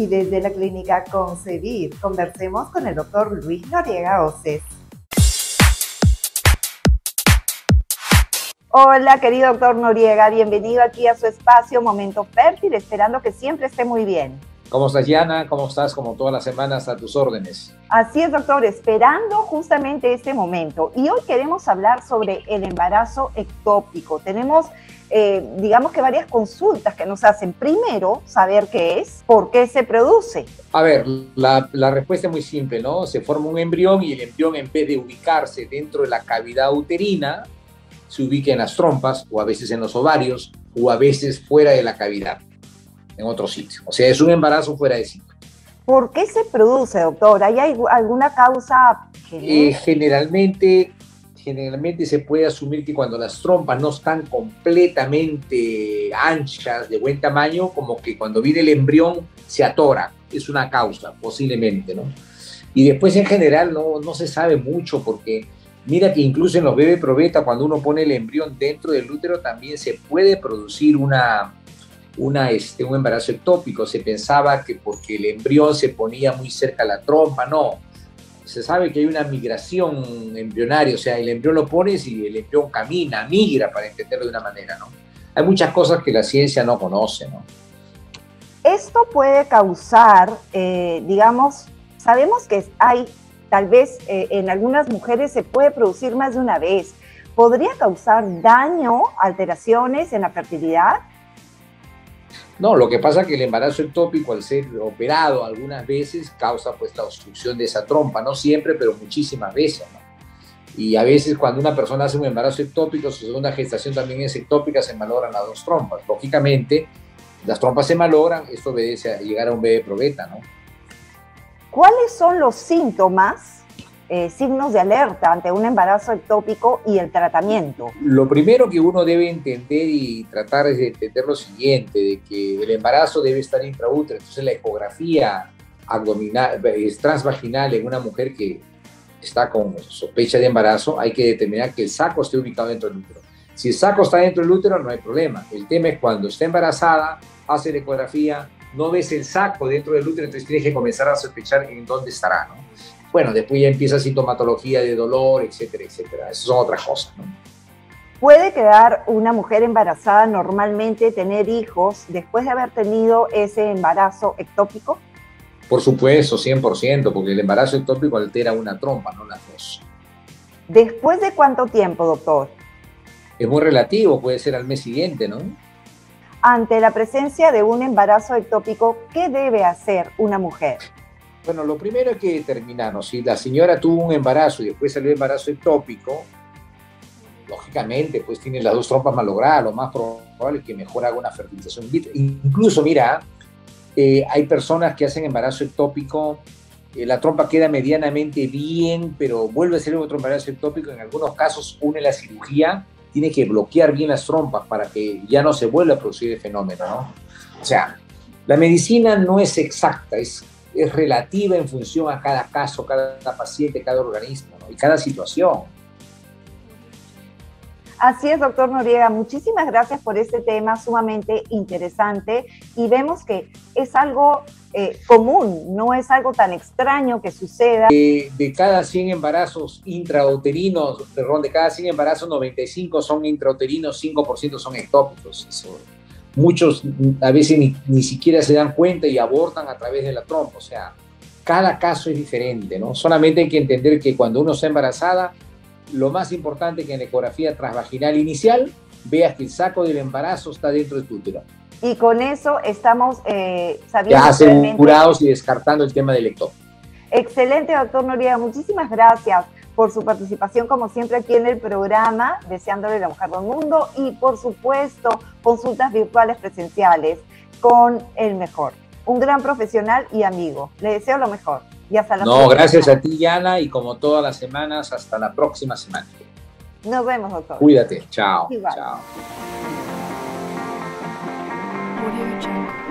y desde la clínica Concebir conversemos con el doctor Luis Noriega Oces. Hola, querido doctor Noriega, bienvenido aquí a su espacio Momento Fértil, esperando que siempre esté muy bien. ¿Cómo estás, Yana? ¿Cómo estás? Como todas las semanas, a tus órdenes. Así es, doctor, esperando justamente este momento. Y hoy queremos hablar sobre el embarazo ectópico. Tenemos, digamos que varias consultas que nos hacen. Primero, saber qué es, por qué se produce. A ver, la respuesta es muy simple, ¿no? Se forma un embrión y el embrión, en vez de ubicarse dentro de la cavidad uterina, se ubica en las trompas o a veces en los ovarios o a veces fuera de la cavidad, en otro sitio. O sea, es un embarazo fuera de sitio. ¿Por qué se produce, doctor? ¿Hay alguna causa generalmente se puede asumir que cuando las trompas no están completamente anchas, de buen tamaño, como que cuando viene el embrión se atora. Es una causa, posiblemente, ¿no? Y después, en general, no se sabe mucho porque mira que incluso en los bebés probeta, cuando uno pone el embrión dentro del útero, también se puede producir un embarazo ectópico. Se pensaba que porque el embrión se ponía muy cerca a la trompa, no. Se sabe que hay una migración embrionaria, o sea, el embrión lo pones y el embrión camina, migra, para entenderlo de una manera, ¿no? Hay muchas cosas que la ciencia no conoce, ¿no? Esto puede causar, digamos, sabemos que hay, tal vez en algunas mujeres se puede producir más de una vez. ¿Podría causar daño, alteraciones en la fertilidad? No, lo que pasa es que el embarazo ectópico, al ser operado algunas veces, causa pues la obstrucción de esa trompa, no siempre, pero muchísimas veces, ¿no? Y a veces cuando una persona hace un embarazo ectópico, su segunda gestación también es ectópica, se malogran las dos trompas. Lógicamente, las trompas se malogran, esto obedece a llegar a un bebé probeta, ¿no? ¿Cuáles son los síntomas, signos de alerta ante un embarazo ectópico y el tratamiento? Lo primero que uno debe entender y tratar es de entender lo siguiente, de que el embarazo debe estar intraútero. Entonces la ecografía abdominal, transvaginal en una mujer que está con sospecha de embarazo, hay que determinar que el saco esté ubicado dentro del útero. Si el saco está dentro del útero, no hay problema. El tema es cuando está embarazada, hace la ecografía, no ves el saco dentro del útero, entonces tienes que comenzar a sospechar en dónde estará, ¿no? Bueno, después ya empieza sintomatología de dolor, etcétera, etcétera. Esas son otras cosas, ¿no? ¿Puede quedar una mujer embarazada normalmente, tener hijos, después de haber tenido ese embarazo ectópico? Por supuesto, 100%, porque el embarazo ectópico altera una trompa, no las dos. ¿Después de cuánto tiempo, doctor? Es muy relativo, puede ser al mes siguiente, ¿no? Ante la presencia de un embarazo ectópico, ¿qué debe hacer una mujer? Bueno, lo primero hay que determinar, ¿no? Si la señora tuvo un embarazo y después salió embarazo ectópico, lógicamente, pues tiene las dos trompas malogradas, lo más probable es que mejor haga una fertilización in vitro. Incluso, mira, hay personas que hacen embarazo ectópico, la trompa queda medianamente bien, pero vuelve a ser otro embarazo ectópico. En algunos casos, la cirugía tiene que bloquear bien las trompas para que ya no se vuelva a producir el fenómeno, ¿no? O sea, la medicina no es exacta, es relativa en función a cada caso, cada paciente, cada organismo, ¿no? Y cada situación. Así es, doctor Noriega. Muchísimas gracias por este tema sumamente interesante y vemos que es algo común, no es algo tan extraño que suceda. De cada 100 embarazos intrauterinos, perdón, de cada 100 embarazos, 95 son intrauterinos, 5% son ectópicos. Muchos a veces ni siquiera se dan cuenta y abortan a través de la trompa. O sea, cada caso es diferente, ¿no? Solamente hay que entender que cuando uno está embarazada, lo más importante es que en la ecografía transvaginal inicial veas que el saco del embarazo está dentro de tu útero. Y con eso estamos sabiendo... Ya asegurados y descartando el tema del ectópico. Excelente, doctor Noriega. Muchísimas gracias por su participación, como siempre, aquí en el programa, deseándole la mujer del mundo y, por supuesto, consultas virtuales presenciales con el mejor. Un gran profesional y amigo. Le deseo lo mejor. Y hasta la próxima. Gracias a ti, Yana, y como todas las semanas, hasta la próxima semana. Nos vemos, doctor. Cuídate. Chao. Igual. Chao. Audio Jungle.